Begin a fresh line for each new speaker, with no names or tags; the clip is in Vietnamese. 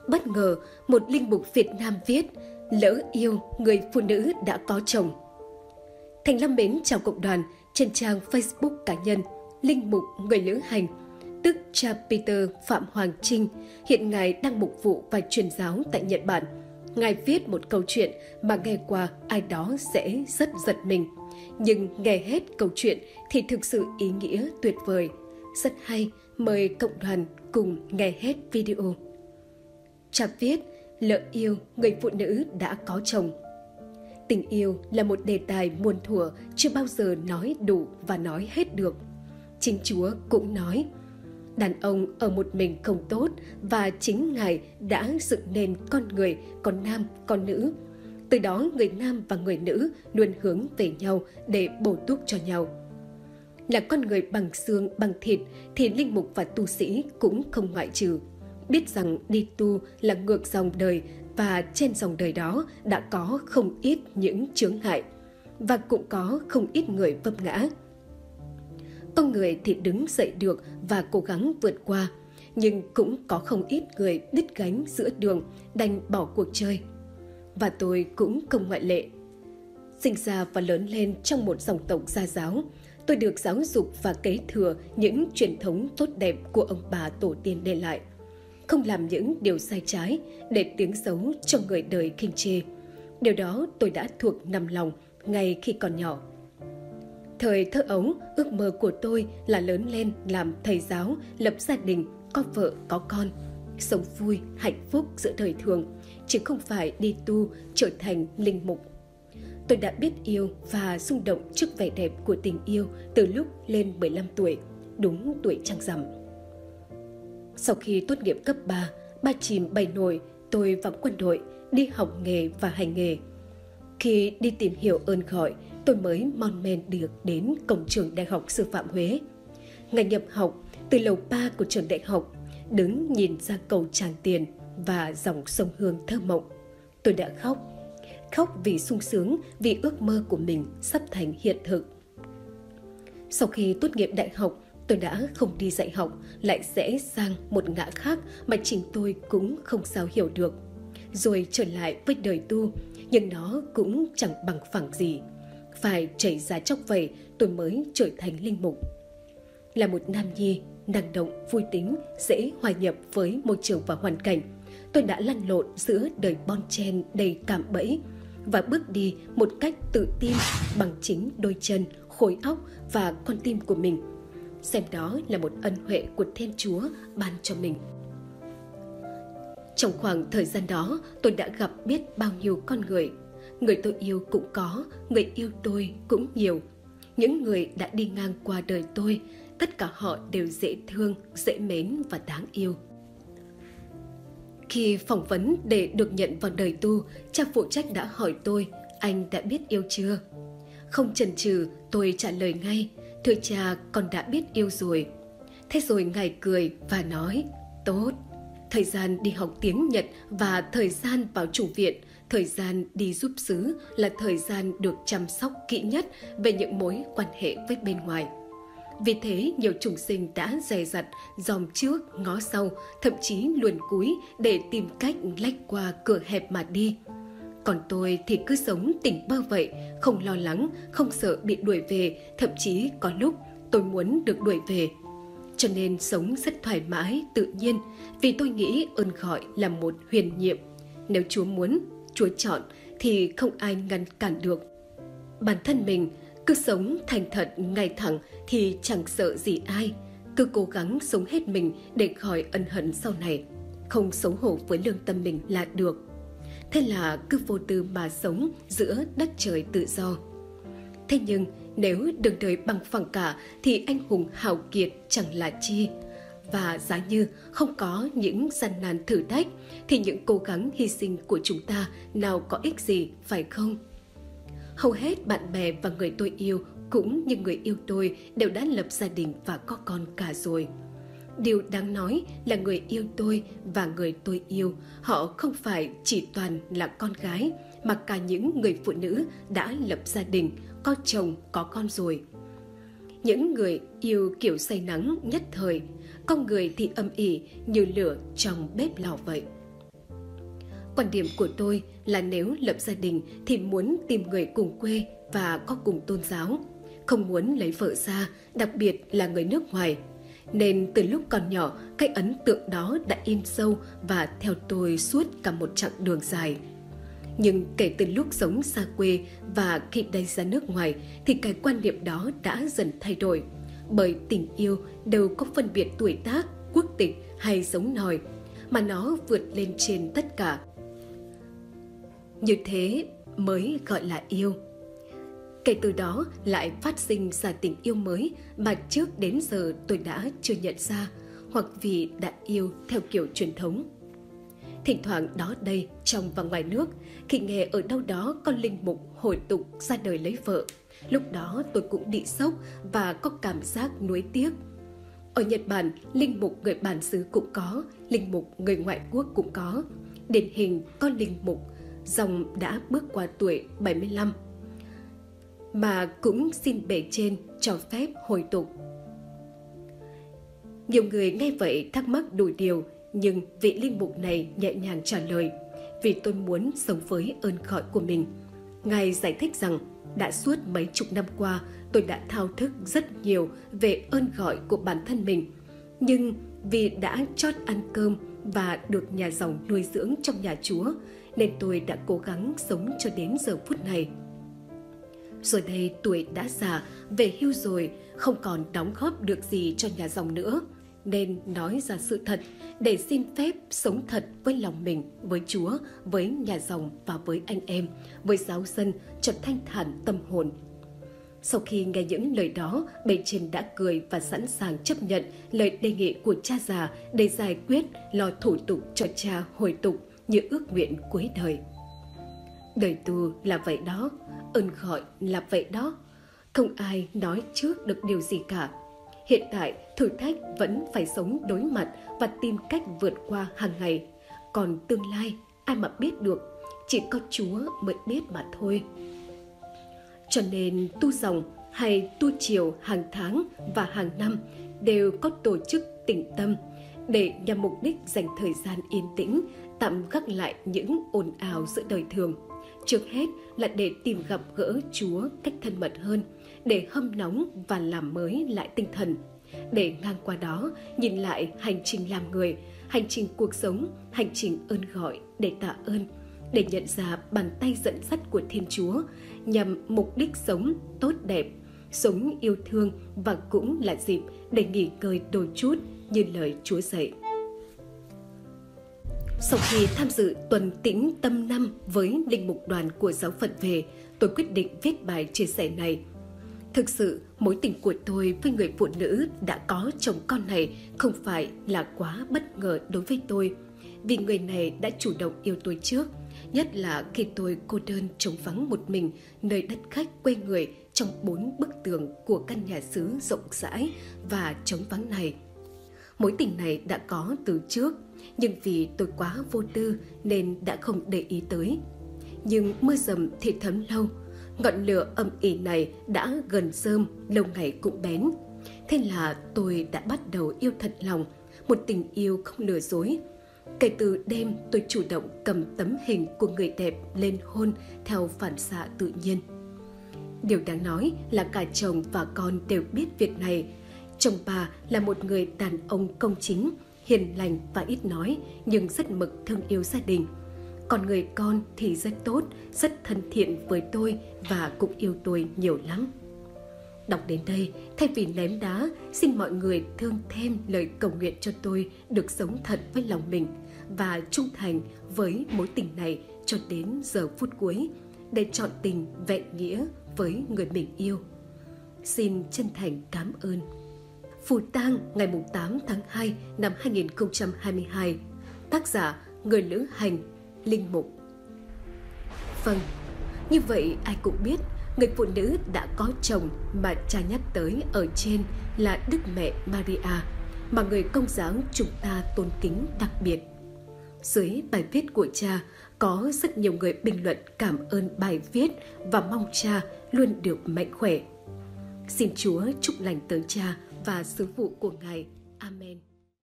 bất ngờ một linh mục Việt Nam viết lỡ yêu người phụ nữ đã có chồng. Thành Lâm mến chào cộng đoàn trên trang Facebook cá nhân linh mục người lữ hành, tức cha Peter Phạm Hoàng Trinh. Hiện Ngài đang mục vụ và truyền giáo tại Nhật Bản. Ngài viết một câu chuyện mà nghe qua ai đó sẽ rất giật mình. Nhưng nghe hết câu chuyện thì thực sự ý nghĩa tuyệt vời. Rất hay, mời cộng đoàn cùng nghe hết video. Cha viết, lỡ yêu người phụ nữ đã có chồng. Tình yêu là một đề tài muôn thuở chưa bao giờ nói đủ và nói hết được. Chính Chúa cũng nói, đàn ông ở một mình không tốt và chính Ngài đã dựng nên con người có nam, có nữ. Từ đó người nam và người nữ luôn hướng về nhau để bổ túc cho nhau. Là con người bằng xương, bằng thịt thì linh mục và tu sĩ cũng không ngoại trừ. Biết rằng đi tu là ngược dòng đời và trên dòng đời đó đã có không ít những chướng ngại và cũng có không ít người vấp ngã. Con người thì đứng dậy được và cố gắng vượt qua, nhưng cũng có không ít người đứt gánh giữa đường đành bỏ cuộc chơi. Và tôi cũng không ngoại lệ. Sinh ra và lớn lên trong một dòng tộc gia giáo, tôi được giáo dục và kế thừa những truyền thống tốt đẹp của ông bà tổ tiên để lại. Không làm những điều sai trái để tiếng xấu cho người đời khinh chê. Điều đó tôi đã thuộc nằm lòng ngay khi còn nhỏ. Thời thơ ấu, ước mơ của tôi là lớn lên làm thầy giáo, lập gia đình, có vợ, có con, sống vui, hạnh phúc giữa đời thường, chứ không phải đi tu trở thành linh mục. Tôi đã biết yêu và rung động trước vẻ đẹp của tình yêu từ lúc lên 15 tuổi, đúng tuổi trăng rằm. Sau khi tốt nghiệp cấp 3, ba chìm bảy nổi, tôi vào quân đội, đi học nghề và hành nghề. Khi đi tìm hiểu ơn gọi, tôi mới mon men được đến cổng trường Đại học Sư phạm Huế. Ngày nhập học, từ lầu 3 của trường đại học, đứng nhìn ra cầu Tràng Tiền và dòng sông Hương thơ mộng. Tôi đã khóc. Khóc vì sung sướng, vì ước mơ của mình sắp thành hiện thực. Sau khi tốt nghiệp đại học, tôi đã không đi dạy học, lại sẽ sang một ngã khác mà chính tôi cũng không sao hiểu được. Rồi trở lại với đời tu, nhưng nó cũng chẳng bằng phẳng gì. Phải chảy ra chóc vẩy tôi mới trở thành linh mục. Là một nam nhi, năng động, vui tính, dễ hòa nhập với môi trường và hoàn cảnh, tôi đã lăn lộn giữa đời bon chen đầy cạm bẫy và bước đi một cách tự tin bằng chính đôi chân, khối óc và con tim của mình. Xem đó là một ân huệ của Thiên Chúa ban cho mình. Trong khoảng thời gian đó, tôi đã gặp biết bao nhiêu con người. Người tôi yêu cũng có, người yêu tôi cũng nhiều. Những người đã đi ngang qua đời tôi, tất cả họ đều dễ thương, dễ mến và đáng yêu. Khi phỏng vấn để được nhận vào đời tu, cha phụ trách đã hỏi tôi, anh đã biết yêu chưa? Không chần chừ, tôi trả lời ngay, thưa cha, con đã biết yêu rồi. Thế rồi Ngài cười và nói, tốt. Thời gian đi học tiếng Nhật và thời gian vào chủ viện, thời gian đi giúp xứ là thời gian được chăm sóc kỹ nhất về những mối quan hệ với bên ngoài. Vì thế, nhiều chủng sinh đã dè dặt, dòm trước, ngó sau, thậm chí luồn cúi để tìm cách lách qua cửa hẹp mà đi. Còn tôi thì cứ sống tỉnh bơ vậy, không lo lắng, không sợ bị đuổi về, thậm chí có lúc tôi muốn được đuổi về. Cho nên sống rất thoải mái, tự nhiên, vì tôi nghĩ ơn gọi là một huyền nhiệm. Nếu Chúa muốn, Chúa chọn thì không ai ngăn cản được. Bản thân mình cứ sống thành thật, ngay thẳng thì chẳng sợ gì ai. Cứ cố gắng sống hết mình để khỏi ân hận sau này. Không xấu hổ với lương tâm mình là được. Thế là cứ vô tư mà sống giữa đất trời tự do. Thế nhưng nếu đường đời bằng phẳng cả thì anh hùng hào kiệt chẳng là chi. Và giá như không có những gian nan thử thách thì những cố gắng hy sinh của chúng ta nào có ích gì, phải không? Hầu hết bạn bè và người tôi yêu cũng như người yêu tôi đều đã lập gia đình và có con cả rồi. Điều đáng nói là người yêu tôi và người tôi yêu, họ không phải chỉ toàn là con gái, mà cả những người phụ nữ đã lập gia đình, có chồng, có con rồi. Những người yêu kiểu say nắng nhất thời, con người thì âm ỉ như lửa trong bếp lò vậy. Quan điểm của tôi là nếu lập gia đình thì muốn tìm người cùng quê và có cùng tôn giáo, không muốn lấy vợ xa, đặc biệt là người nước ngoài. Nên từ lúc còn nhỏ, cái ấn tượng đó đã in sâu và theo tôi suốt cả một chặng đường dài. Nhưng kể từ lúc sống xa quê và khi đi ra nước ngoài thì cái quan niệm đó đã dần thay đổi. Bởi tình yêu đâu có phân biệt tuổi tác, quốc tịch hay giống nòi, mà nó vượt lên trên tất cả. Như thế mới gọi là yêu. Kể từ đó lại phát sinh ra tình yêu mới mà trước đến giờ tôi đã chưa nhận ra, hoặc vì đã yêu theo kiểu truyền thống. Thỉnh thoảng đó đây, trong và ngoài nước, khi nghe ở đâu đó có linh mục hồi tục ra đời lấy vợ, lúc đó tôi cũng bị sốc và có cảm giác nuối tiếc. Ở Nhật Bản, linh mục người bản xứ cũng có, linh mục người ngoại quốc cũng có. Điển hình có linh mục dòng đã bước qua tuổi 75 mà cũng xin bề trên cho phép hồi tục. Nhiều người nghe vậy thắc mắc đủ điều, nhưng vị linh mục này nhẹ nhàng trả lời: vì tôi muốn sống với ơn gọi của mình. Ngài giải thích rằng đã suốt mấy chục năm qua tôi đã thao thức rất nhiều về ơn gọi của bản thân mình, nhưng vì đã chót ăn cơm và được nhà dòng nuôi dưỡng trong nhà Chúa nên tôi đã cố gắng sống cho đến giờ phút này. Rồi đây tuổi đã già, về hưu rồi, không còn đóng góp được gì cho nhà dòng nữa, nên nói ra sự thật để xin phép sống thật với lòng mình, với Chúa, với nhà dòng và với anh em, với giáo dân cho thanh thản tâm hồn. Sau khi nghe những lời đó, bề trên đã cười và sẵn sàng chấp nhận lời đề nghị của cha già để giải quyết lo thủ tục cho cha hồi tục như ước nguyện cuối đời. Đời tu là vậy đó, ơn gọi là vậy đó. Không ai nói trước được điều gì cả. Hiện tại, thử thách vẫn phải sống đối mặt và tìm cách vượt qua hàng ngày. Còn tương lai, ai mà biết được, chỉ có Chúa mới biết mà thôi. Cho nên tu dòng hay tu chiều hàng tháng và hàng năm đều có tổ chức tĩnh tâm để nhằm mục đích dành thời gian yên tĩnh, tạm gác lại những ồn ào giữa đời thường. Trước hết là để tìm gặp gỡ Chúa cách thân mật hơn, để hâm nóng và làm mới lại tinh thần. Để ngang qua đó nhìn lại hành trình làm người, hành trình cuộc sống, hành trình ơn gọi để tạ ơn, để nhận ra bàn tay dẫn dắt của Thiên Chúa nhằm mục đích sống tốt đẹp, sống yêu thương, và cũng là dịp để nghỉ ngơi đôi chút như lời Chúa dạy. Sau khi tham dự tuần tĩnh tâm 5 với linh mục đoàn của giáo phận về, tôi quyết định viết bài chia sẻ này. Thực sự, mối tình của tôi với người phụ nữ đã có chồng con này không phải là quá bất ngờ đối với tôi, vì người này đã chủ động yêu tôi trước, nhất là khi tôi cô đơn trống vắng một mình nơi đất khách quê người trong 4 bức tường của căn nhà xứ rộng rãi và trống vắng này. Mối tình này đã có từ trước, nhưng vì tôi quá vô tư nên đã không để ý tới. Nhưng mưa dầm thì thấm lâu, ngọn lửa âm ỉ này đã gần rơm, lâu ngày cũng bén. Thế là tôi đã bắt đầu yêu thật lòng, một tình yêu không lừa dối. Kể từ đêm tôi chủ động cầm tấm hình của người đẹp lên hôn theo phản xạ tự nhiên. Điều đáng nói là cả chồng và con đều biết việc này. Chồng bà là một người đàn ông công chính, hiền lành và ít nói, nhưng rất mực thương yêu gia đình. Còn người con thì rất tốt, rất thân thiện với tôi và cũng yêu tôi nhiều lắm. Đọc đến đây, thay vì ném đá, xin mọi người thương thêm lời cầu nguyện cho tôi được sống thật với lòng mình và trung thành với mối tình này cho đến giờ phút cuối, để trọn tình vẹn nghĩa với người mình yêu. Xin chân thành cảm ơn. Phù tang ngày 8 tháng 2 năm 2022. Tác giả người lữ hành, linh mục. Vâng, như vậy ai cũng biết người phụ nữ đã có chồng mà cha nhắc tới ở trên là Đức Mẹ Maria, mà người Công giáo chúng ta tôn kính đặc biệt. Dưới bài viết của cha có rất nhiều người bình luận cảm ơn bài viết và mong cha luôn được mạnh khỏe. Xin Chúa chúc lành tới cha và sứ vụ của Ngài. Amen.